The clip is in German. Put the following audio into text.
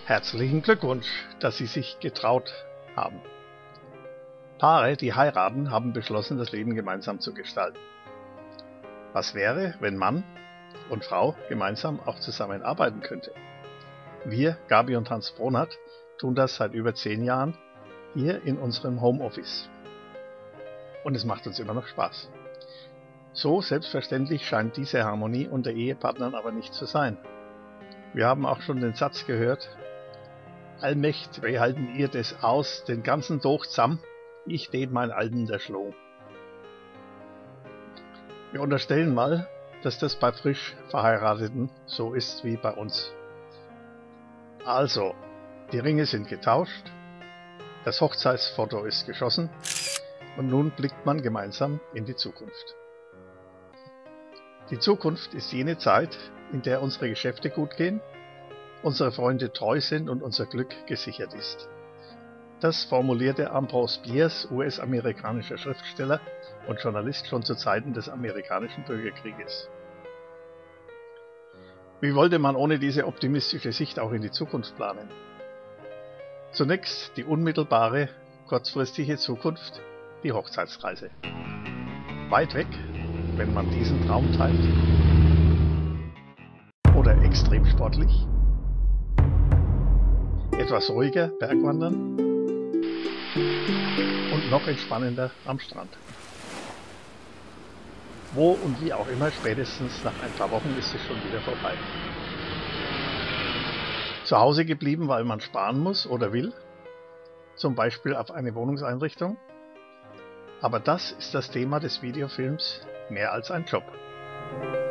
Herzlichen Glückwunsch, dass Sie sich getraut haben. Paare, die heiraten, haben beschlossen, das Leben gemeinsam zu gestalten. Was wäre, wenn Mann und Frau gemeinsam auch zusammenarbeiten könnte? Wir, Gabi und Hans Bronert, tun das seit über 10 Jahren hier in unserem Homeoffice. Und es macht uns immer noch Spaß. So selbstverständlich scheint diese Harmonie unter Ehepartnern aber nicht zu sein. Wir haben auch schon den Satz gehört: Allmächt, wie halten ihr das aus, den ganzen Tag zusammen? Ich tät mein Alten der Schloh. Wir unterstellen mal, dass das bei frisch Verheirateten so ist wie bei uns. Also, die Ringe sind getauscht, das Hochzeitsfoto ist geschossen und nun blickt man gemeinsam in die Zukunft. Die Zukunft ist jene Zeit, in der unsere Geschäfte gut gehen, unsere Freunde treu sind und unser Glück gesichert ist. Das formulierte Ambrose Bierce, US-amerikanischer Schriftsteller und Journalist, schon zu Zeiten des amerikanischen Bürgerkrieges. Wie wollte man ohne diese optimistische Sicht auch in die Zukunft planen? Zunächst die unmittelbare, kurzfristige Zukunft, die Hochzeitsreise. Weit weg, wenn man diesen Traum teilt. Oder extrem sportlich. Etwas ruhiger Bergwandern. Und noch entspannender am Strand. Wo und wie auch immer, spätestens nach ein paar Wochen ist es schon wieder vorbei. Zu Hause geblieben, weil man sparen muss oder will, zum Beispiel auf eine Wohnungseinrichtung. Aber das ist das Thema des Videofilms Mehr als ein Job.